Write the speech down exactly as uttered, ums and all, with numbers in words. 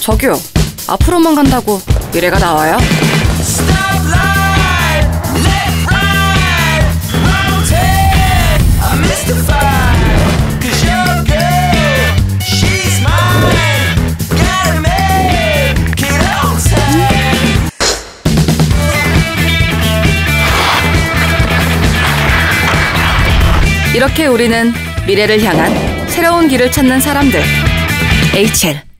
저기요, 앞으로만 간다고 미래가 나와요? 이렇게 우리는 미래를 향한 새로운 길을 찾는 사람들. 에이치엘